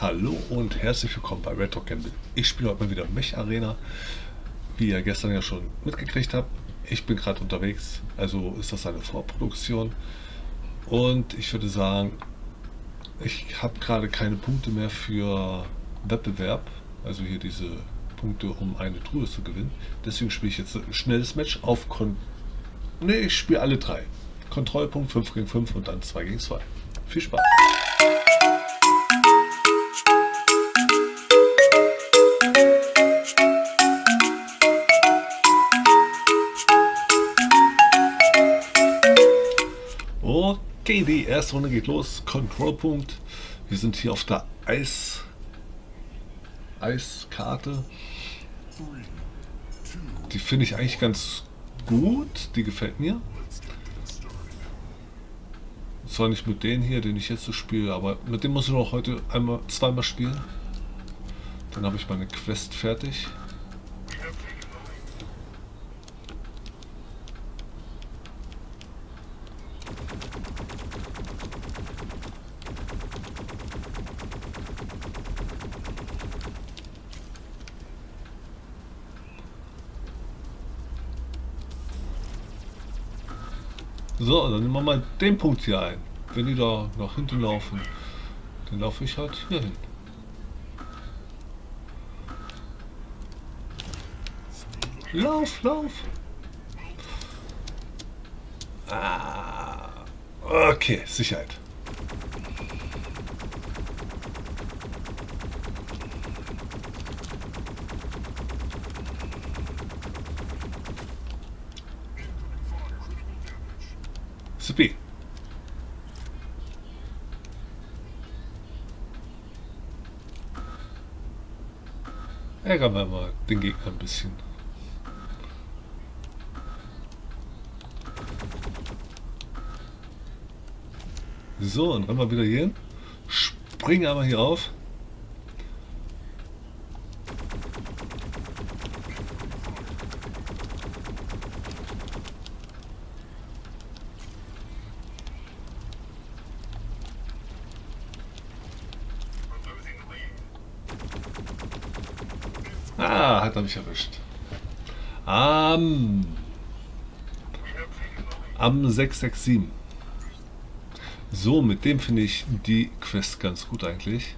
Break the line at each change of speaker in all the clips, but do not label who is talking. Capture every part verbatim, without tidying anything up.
Hallo und herzlich willkommen bei Red Dog Gamble. Ich spiele heute mal wieder Mech Arena, wie ihr gestern ja schon mitgekriegt habt. Ich bin gerade unterwegs, also ist das eine Vorproduktion. Und ich würde sagen, ich habe gerade keine Punkte mehr für Wettbewerb, also hier diese Punkte, um eine Truhe zu gewinnen. Deswegen spiele ich jetzt ein schnelles Match auf Kon... Ne, ich spiele alle drei. Kontrollpunkt fünf gegen fünf und dann zwei gegen zwei. Viel Spaß! Okay, die erste Runde geht los. Kontrollpunkt. Wir sind hier auf der Eis Eiskarte. Die finde ich eigentlich ganz gut. Die gefällt mir. Zwar nicht mit denen hier, den ich jetzt so spiele, aber mit dem muss ich noch heute einmal, zweimal spielen. Dann habe ich meine Quest fertig. So, dann nehmen wir mal den Punkt hier ein. Wenn die da nach hinten laufen, dann laufe ich halt hier hin. Lauf, lauf! Ah, okay, Sicherheit. Supi. Ärgern wir mal den Gegner ein bisschen. So, dann rennen wir wieder hier hin. Springen einmal hier auf. Ah, hat er mich erwischt. Am, am sechs sechs sieben. So, mit dem finde ich die Quest ganz gut eigentlich.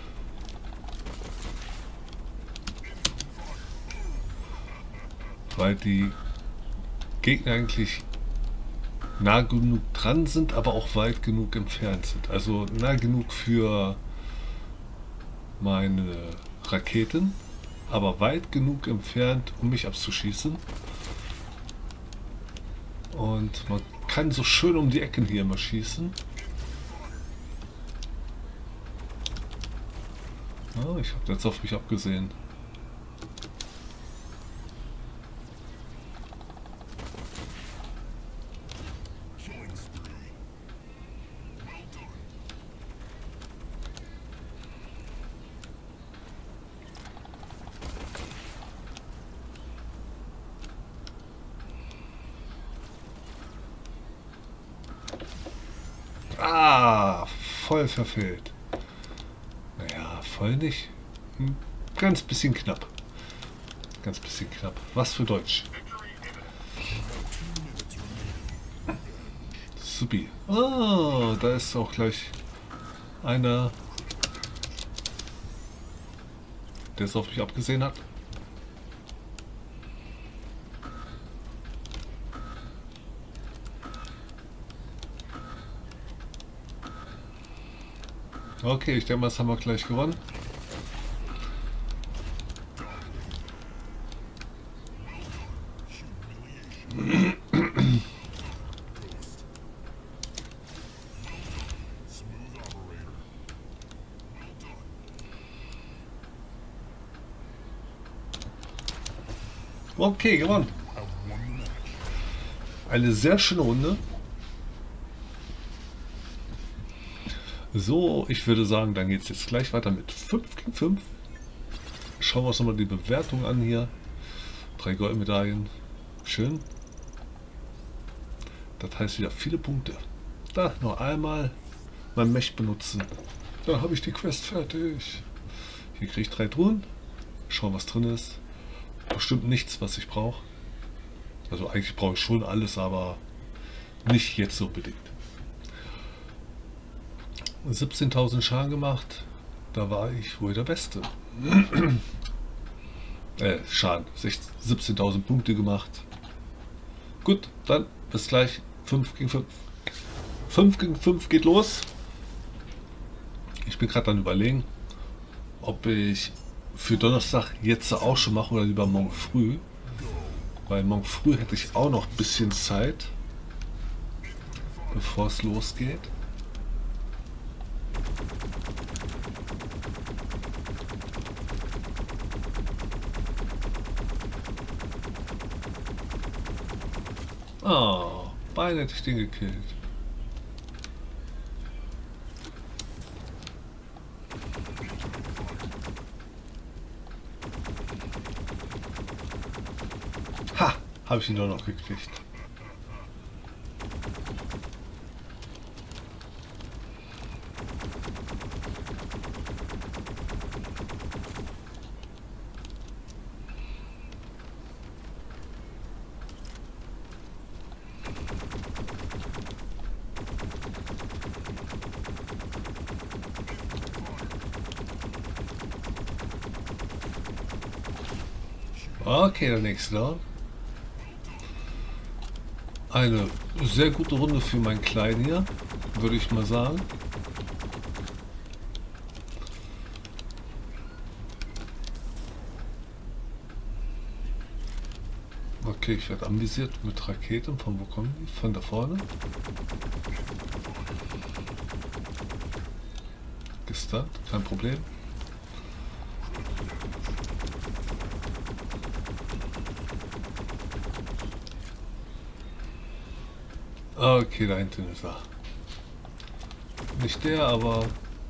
Weil die Gegner eigentlich nah genug dran sind, aber auch weit genug entfernt sind. Also nah genug für meine Raketen, aber weit genug entfernt, um mich abzuschießen. Und man kann so schön um die Ecken hier immer schießen. Oh, ich habe jetzt auf mich abgesehen. Ah, voll verfehlt. Naja, voll nicht. Ein ganz bisschen knapp. Ganz bisschen knapp. Was für Deutsch. Supi. Oh, da ist auch gleich einer, der es auf mich abgesehen hat. Okay, ich denke mal, das haben wir gleich gewonnen. Okay, gewonnen. Eine sehr schöne Runde. So, ich würde sagen, dann geht es jetzt gleich weiter mit fünf gegen fünf. Schauen wir uns nochmal die Bewertung an hier. Drei Goldmedaillen. Schön. Das heißt wieder viele Punkte. Da noch einmal mein Mech benutzen. Dann habe ich die Quest fertig. Hier kriege ich drei Truhen. Schauen, was drin ist. Bestimmt nichts, was ich brauche. Also eigentlich brauche ich schon alles, aber nicht jetzt unbedingt. siebzehntausend Schaden gemacht. Da war ich wohl der Beste. äh, Schaden. siebzehntausend Punkte gemacht. Gut, dann bis gleich. fünf gegen fünf. fünf gegen fünf geht los. Ich bin gerade dann überlegen, ob ich für Donnerstag jetzt auch schon mache oder lieber morgen früh. Weil morgen früh hätte ich auch noch ein bisschen Zeit, bevor es losgeht. Oh, beinahe hätte ich den gekillt. Ha, habe ich ihn doch noch gekriegt. Okay, der nächste Down. Eine sehr gute Runde für meinen Kleinen hier, würde ich mal sagen. Okay, ich werde anvisiert mit Raketen. Von wo kommen die? Von da vorne. Gestunt, kein Problem. Okay, da hinten ist er. Nicht der, aber...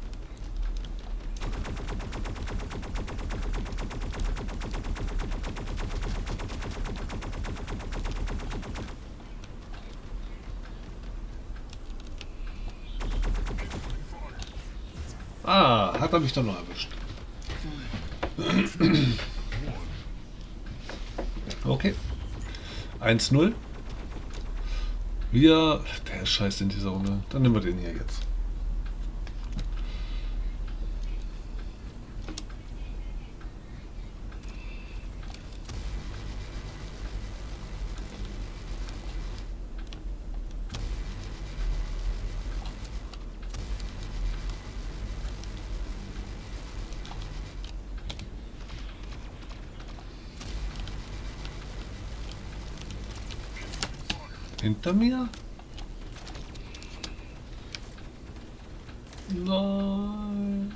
Ah, hat er mich doch noch erwischt. Okay. eins null. Wir... Der ist scheiße in dieser Runde. Dann nehmen wir den hier jetzt. Hinter mir? Nein.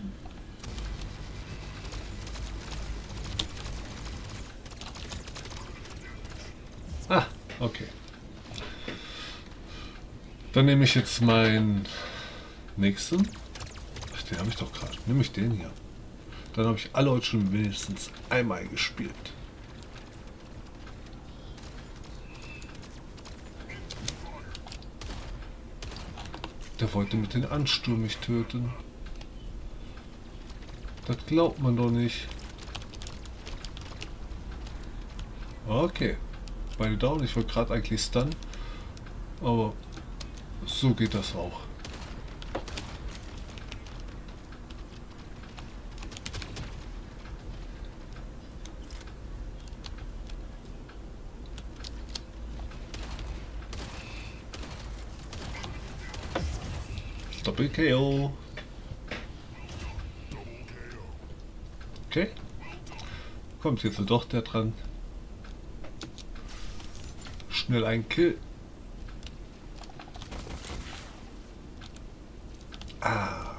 Ah, okay. Dann nehme ich jetzt meinen nächsten. Ach, den habe ich doch gerade. Nehme ich den hier. Dann habe ich alle heute schon mindestens einmal gespielt. Der wollte mit den Ansturm mich töten. Das glaubt man doch nicht. Okay. Beide down. Ich wollte gerade eigentlich stunnen. Aber so geht das auch. Doppel-K O. Okay. Kommt jetzt doch der dran. Schnell ein Kill. Ah.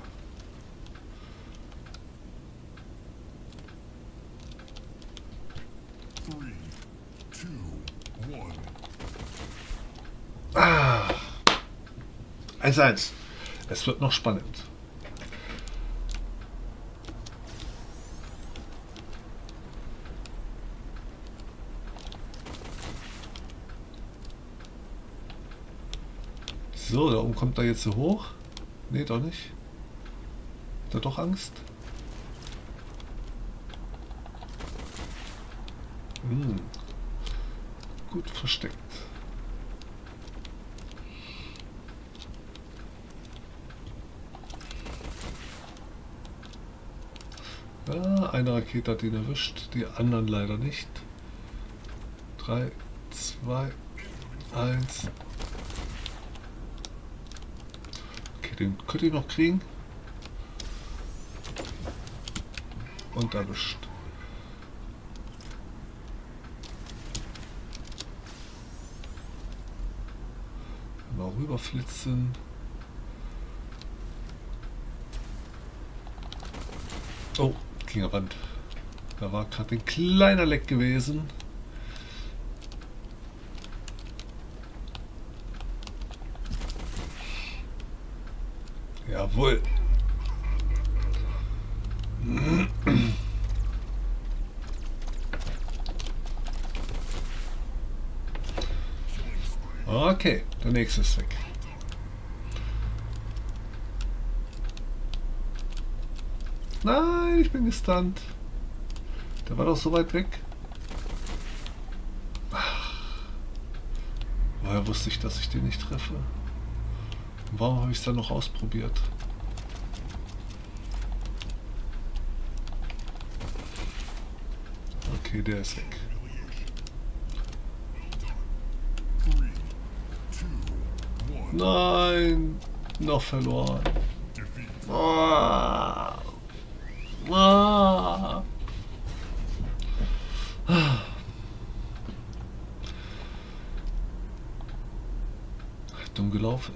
Ah. eins eins. Es wird noch spannend. So, da oben kommt er jetzt so hoch. Ne, doch nicht. Hat er doch Angst? Hm. Gut versteckt. Ja, eine Rakete hat ihn erwischt, die anderen leider nicht. drei, zwei, eins. Okay, den könnt ihr noch kriegen. Und erwischt. Mal rüberflitzen. Oh, gegen die Wand. Da war gerade ein kleiner Leck gewesen. Jawohl. Okay, der nächste ist weg. Nein, ich bin gestunt. Der war doch so weit weg. Woher wusste ich, dass ich den nicht treffe? Warum habe ich es dann noch ausprobiert? Okay, der ist weg. Nein, noch verloren. Ah. Ah. Dumm gelaufen.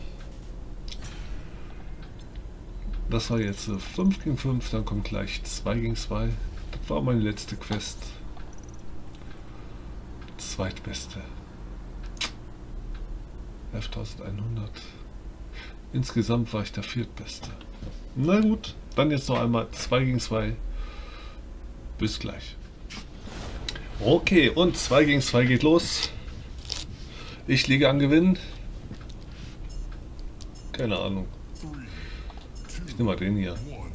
Das war jetzt fünf gegen fünf, dann kommt gleich zwei gegen zwei. Das war meine letzte Quest. Zweitbeste. elftausendeinhundert. Insgesamt war ich der viertbeste. Na gut, dann jetzt noch einmal zwei gegen zwei. Bis gleich. Okay, und zwei gegen zwei geht los. Ich liege an Gewinn. Keine Ahnung. Ich nehme mal den hier.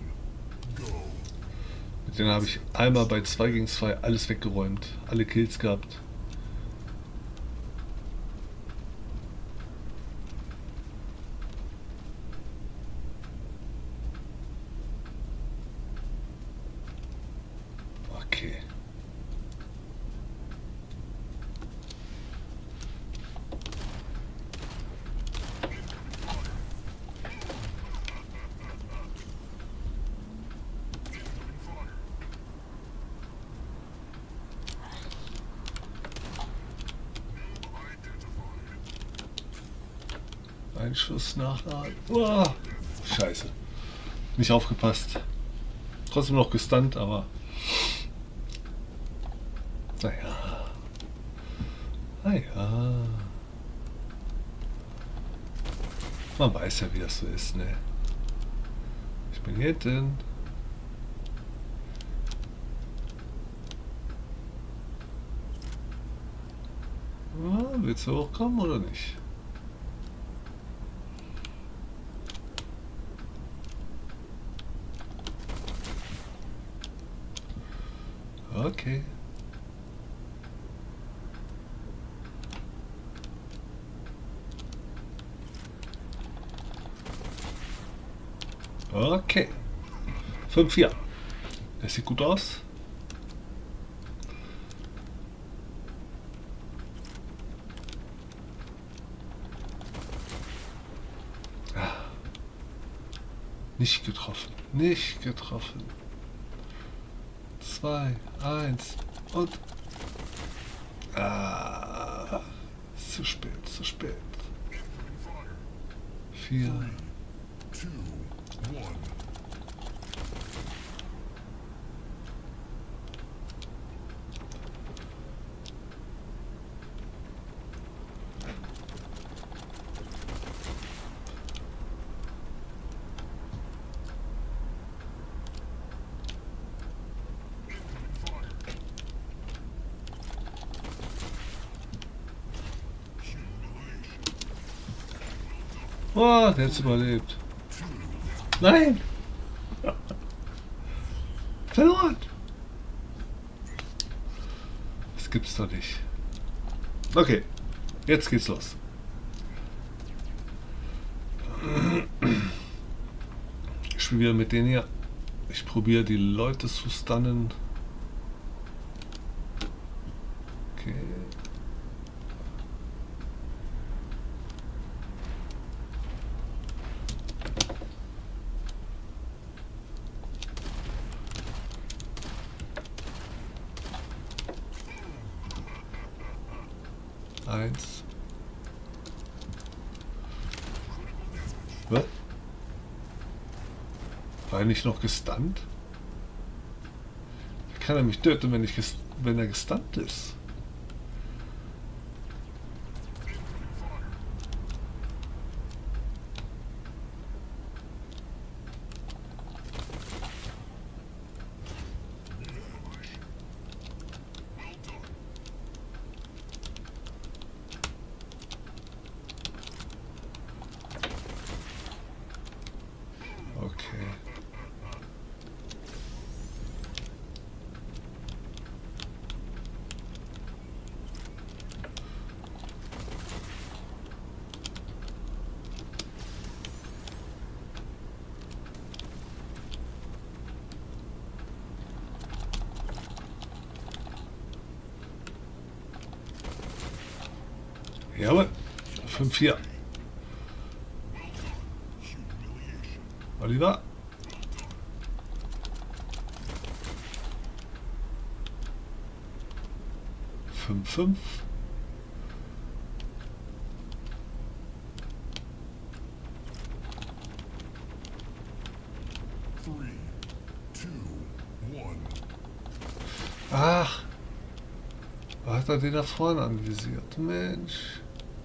Mit denen habe ich einmal bei zwei gegen zwei alles weggeräumt. Alle Kills gehabt. Okay. Ein Schuss nachladen. Oh, Scheiße. Nicht aufgepasst. Trotzdem noch gestunt, aber naja. Naja. Man weiß ja, wie das so ist, ne? Ich bin hier hinten. Ja, willst du hochkommen oder nicht? Okay. Okay. fünf vier. Das sieht gut aus. Nicht getroffen. Nicht getroffen. zwei, eins und... Ah, zu spät, zu spät. vier. Oh, der hat's überlebt. Nein! Verloren! Das gibt's doch nicht. Okay, jetzt geht's los. Ich spiele wieder mit denen hier. Ich probiere die Leute zu stunnen. Okay. Eins. Was? War er nicht noch gestunt? Wie kann er mich töten, wenn, ich gest wenn er gestunt ist? Okay. Jawohl. fünf vier. Oliver. fünf fünf. Ach. Hat er den da vorne anvisiert? Mensch.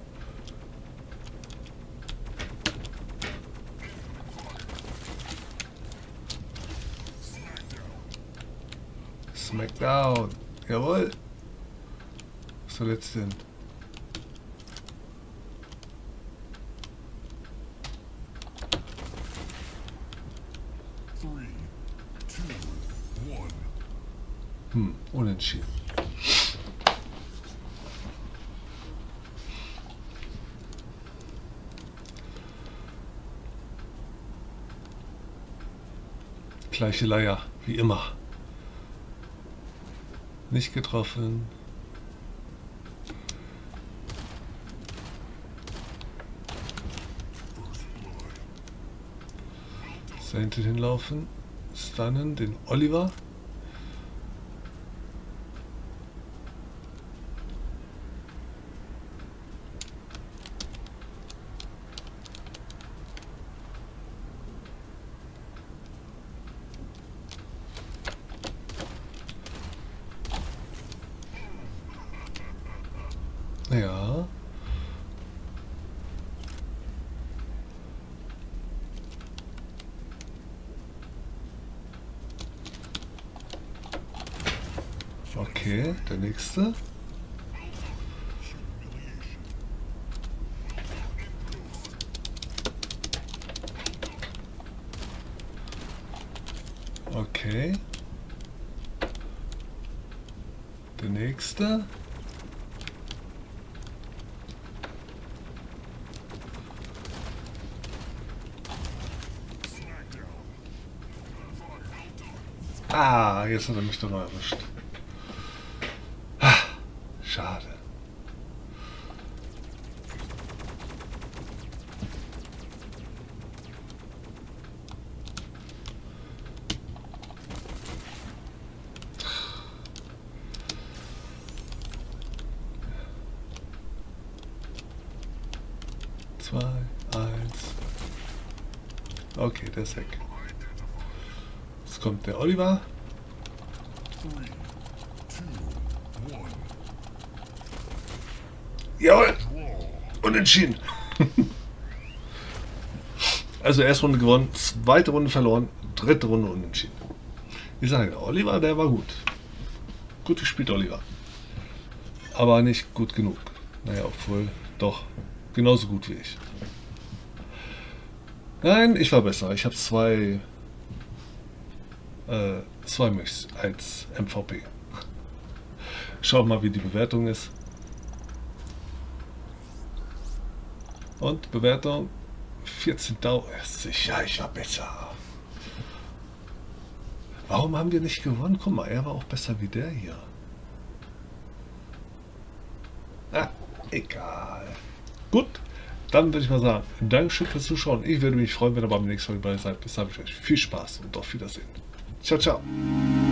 Smackdown. Jawohl. Was soll jetzt denn? Hm, unentschieden. Gleiche Leier, wie immer. Nicht getroffen. Da hinten hinlaufen. Stunnen den Oliver. Ja. Okay, der nächste. Okay. Der nächste. Ah, jetzt hat er mich doch noch erwischt. Ah, schade. Zwei, eins. Okay, der ist weg. Jetzt kommt der Oliver. Jawohl! Unentschieden! Also erste Runde gewonnen, zweite Runde verloren, dritte Runde unentschieden. Ich sage, Oliver, der war gut. Gut gespielt, Oliver. Aber nicht gut genug. Naja, obwohl, doch, genauso gut wie ich. Nein, ich war besser. Ich habe zwei äh, Zweimix als M V P. Schauen wir mal, wie die Bewertung ist. Und Bewertung vierzehntausend. Sicher, ich war besser. Warum haben wir nicht gewonnen? Guck mal, er war auch besser wie der hier. Ah, egal. Gut, dann würde ich mal sagen, Dankeschön fürs Zuschauen. Ich würde mich freuen, wenn ihr beim nächsten Mal dabei seid. Bis dann, ich euch viel Spaß und auf Wiedersehen. Ciao, ciao.